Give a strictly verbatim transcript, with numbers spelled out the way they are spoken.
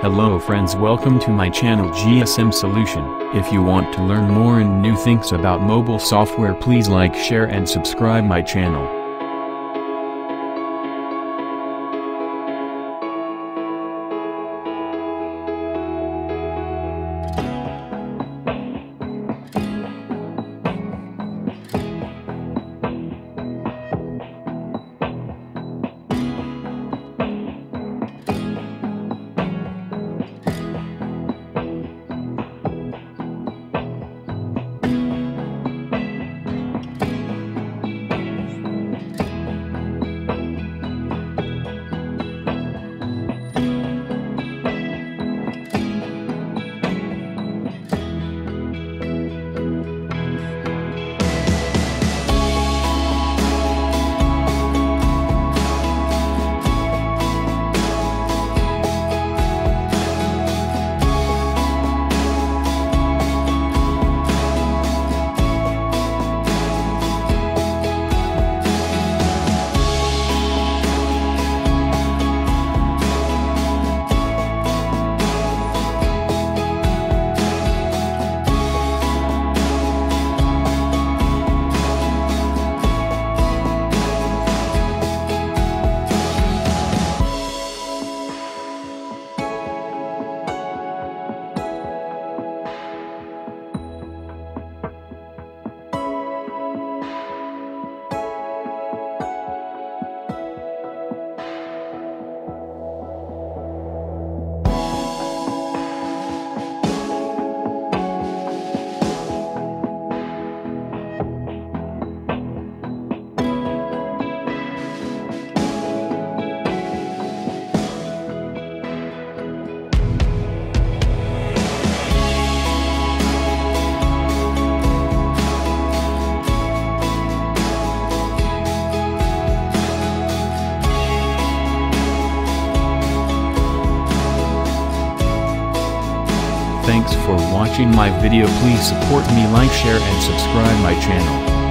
Hello friends, welcome to my channel G S M Solution. If you want to learn more and new things about mobile software, please like, share and subscribe my channel. Thanks for watching my video. Please support me, like, share and subscribe my channel.